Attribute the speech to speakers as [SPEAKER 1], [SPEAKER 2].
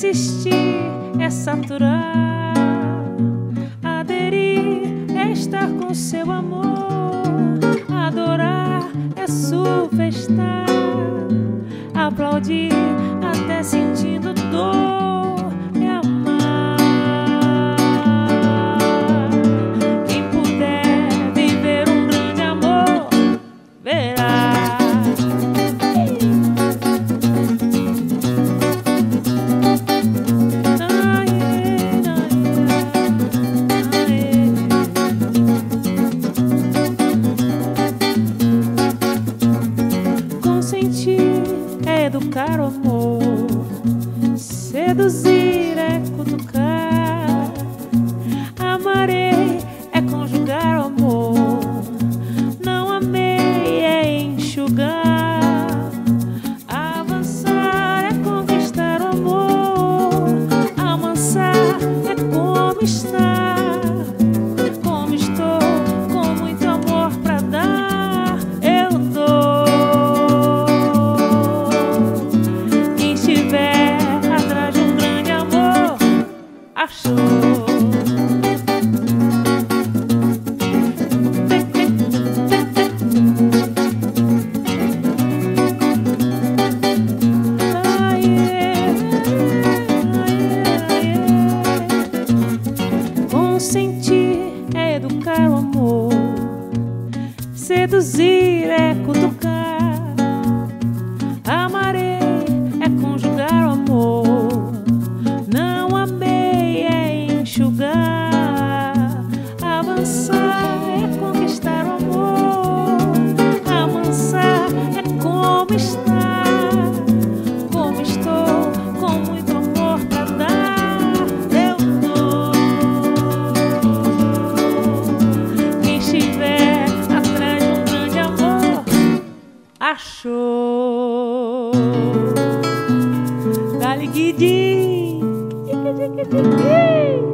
[SPEAKER 1] Existir é saturar, aderir é estar com seu amor, adorar é sufestar, aplaudir até sentindo dor é amar. Quem puder viver um grande amor verá. É educar o amor, seduzir é cutucar, amarei é conjugar o amor, não amei é enxugar, avançar é conquistar o amor, amansar é como estar, como estou, com muito amor pra dar, eu dou. Achou. Consentir é educar o amor, seduzir é cutucar, amarei é conjugar o amor, não amei é enxugar, avançar é conquistar o amor, amansar é como estar, como estou, com muito amor pra dar, eu dou. Quem estiver atrás de um grande amor achou. Dá-lhe guidi.